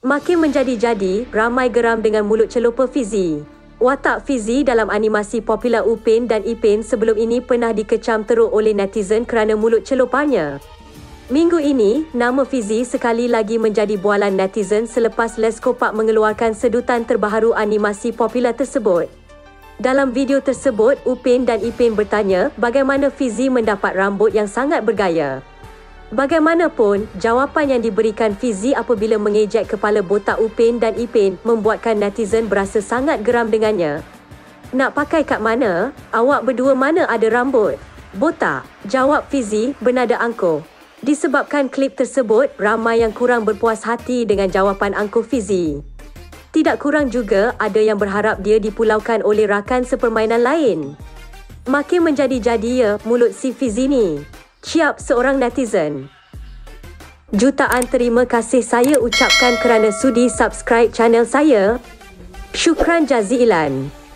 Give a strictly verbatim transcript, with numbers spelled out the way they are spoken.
Makin menjadi-jadi, ramai geram dengan mulut celupa Fizi. Watak Fizi dalam animasi popular Upin dan Ipin sebelum ini pernah dikecam teruk oleh netizen kerana mulut celupanya. Minggu ini, nama Fizi sekali lagi menjadi bualan netizen selepas Leskopak mengeluarkan sedutan terbaharu animasi popular tersebut. Dalam video tersebut, Upin dan Ipin bertanya bagaimana Fizi mendapat rambut yang sangat bergaya. Bagaimanapun, jawapan yang diberikan Fizi apabila mengejek kepala botak Upin dan Ipin membuatkan netizen berasa sangat geram dengannya. Nak pakai kat mana? Awak berdua mana ada rambut? Botak, jawab Fizi bernada angkuh. Disebabkan klip tersebut, ramai yang kurang berpuas hati dengan jawapan angkuh Fizi. Tidak kurang juga ada yang berharap dia dipulaukan oleh rakan sepermainan lain. Makin menjadi-jadi ya mulut si Fizi ni. Ciap seorang netizen. Jutaan terima kasih saya ucapkan kerana sudi subscribe channel saya. Syukran jazilan.